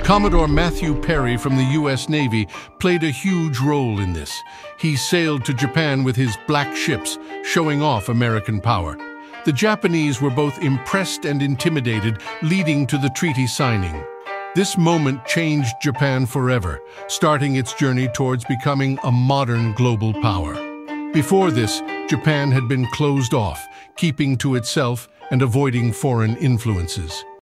Commodore Matthew Perry from the U.S. Navy played a huge role in this. He sailed to Japan with his black ships, showing off American power. The Japanese were both impressed and intimidated, leading to the treaty signing. This moment changed Japan forever, starting its journey towards becoming a modern global power. Before this, Japan had been closed off, keeping to itself and avoiding foreign influences.